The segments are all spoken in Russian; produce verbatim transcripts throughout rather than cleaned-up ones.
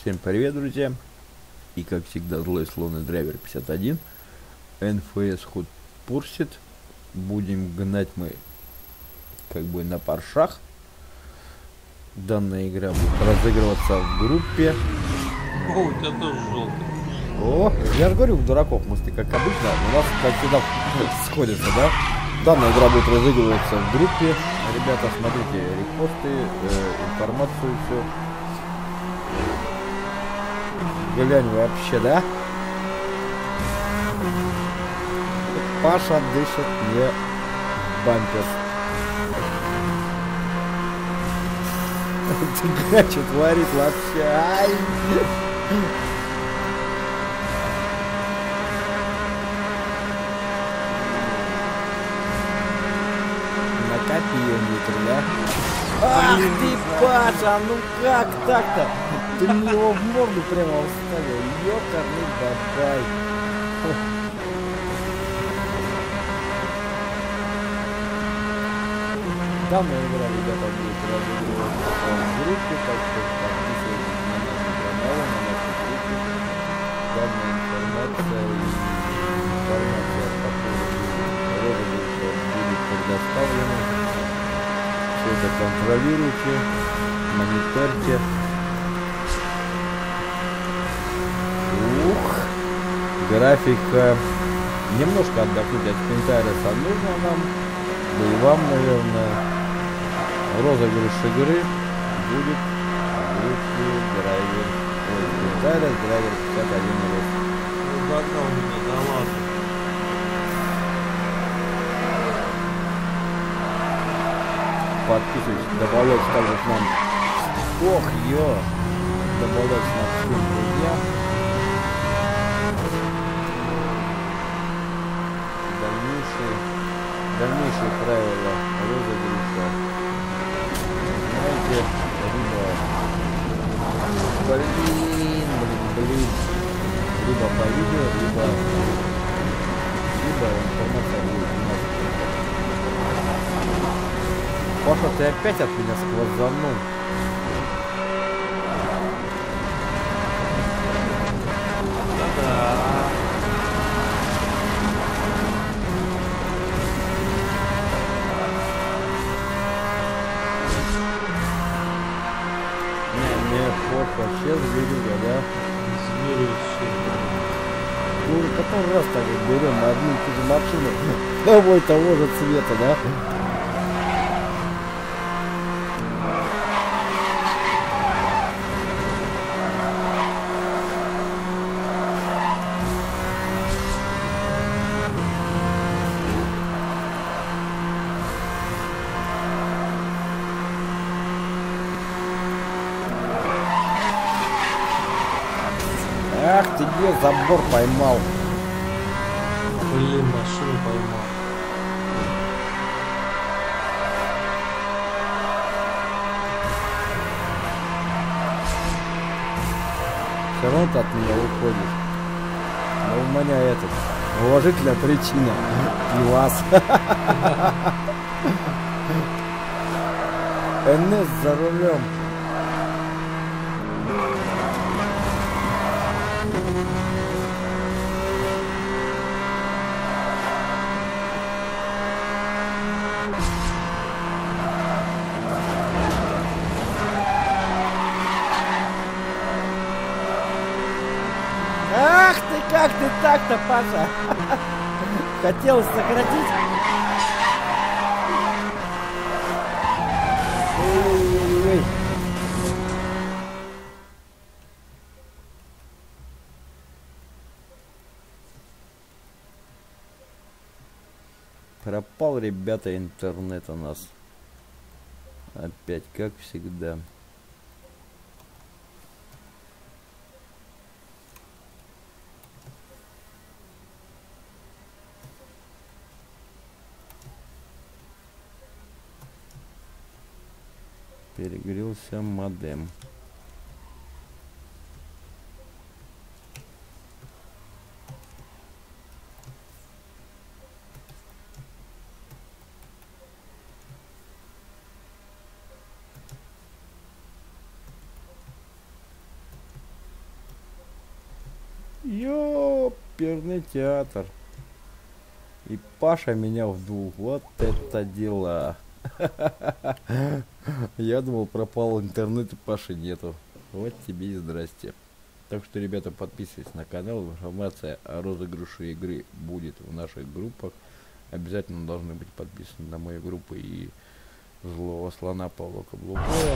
Всем привет, друзья! И как всегда, злой слоны драйвер пятьдесят один. эн эф эс Hot Pursuit. Будем гнать мы как бы на паршах. Данная игра будет разыгрываться в группе. О, у тебя тоже желтый. О, я же говорю, дураков, мы как обычно, у нас как всегда сходятся, да? Данная игра будет разыгрываться в группе. Ребята, смотрите репосты, э, информацию, все. Глянь вообще, да? Паша дышит мне в бампер. Ты что творит вообще? Ай! Накопилометр, да? Ах ты, Паша, ну как так-то? Ты мне его в морду прямо вставил. Ёкарный бабай. Данная игра, ребята, будет разыгрываться в группе, так что подписывайтесь на наши каналы, на нашу группу. Данная информация и информация по поводу розыгрыша будет предоставлена. Все это контролируйте, мониторьте. Ух, графика. Немножко отдохнуть от комментариев нужно нам. Да и вам, наверное, розыгрыш игры будет в группе драйвер. Комментариев драйвер пятьдесят один рус. Рыбака у меня, да ладно. Подписывайтесь, добавляйте также к нам. Ох, ё! Добавляйте нам всем друзья. Дальнейшие, дальнейшие правила розыгрыша. Знаете, либо... Блин, блин, блин. Либо по видео, либо... Либо информация будет у нас. Паша, ты опять от меня сквозанул. Да-да. Не, Паша, сейчас зверюга, да? Зверю все. Ну, который раз так вот берем одну и ту же машину, домой того же цвета, да? Ах ты где забор поймал. Блин, машину поймал. Все равно ты от меня уходишь. Но у меня этот уважительная причина. И вас. эн эс за рулем. Ах ты, как ты так-то, Паша? Хотел сократить? Ой-ой-ой. Пропал, ребята, интернет у нас. Опять, как всегда. Перегрелся модем. Ёперный театр. И Паша меня в двух. Вот это дела. Я думал, пропал интернет, и Паши нету. Вот тебе и здрасте. Так что, ребята, подписывайтесь на канал. Информация о розыгрыше игры будет в наших группах. Обязательно должны быть подписаны на мои группы и Злого Слона Павла Каблукова.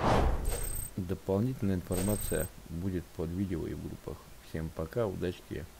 Дополнительная информация будет под видео и в группах. Всем пока, удачки.